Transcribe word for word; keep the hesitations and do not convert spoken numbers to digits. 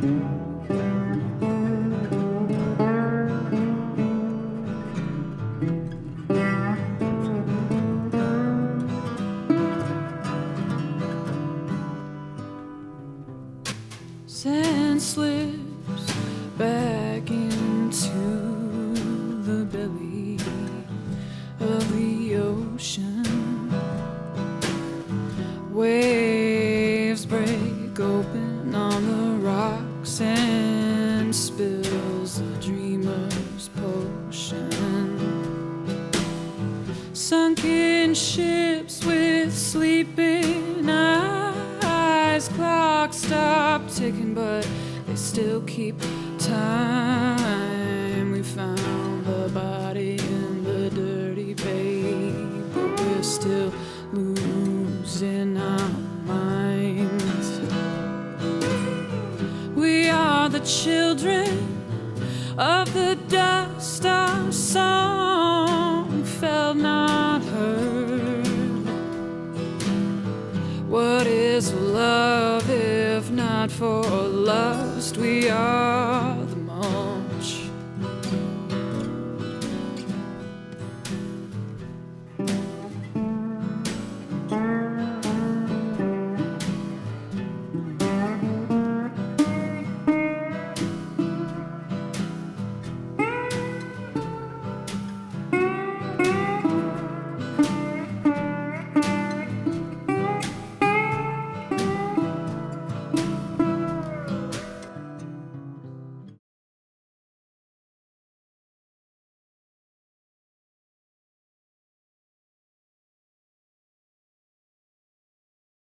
Sand slips back into the belly of the ocean. Waves break open on the rocks and spills the dreamer's potion. Sunken ships with sleeping eyes, clocks stop ticking, but they still keep time. We found the body in the dirty bay, but we're still losing our minds. We are the children of the dust. Our song felt not heard. What is love if not for lust? We are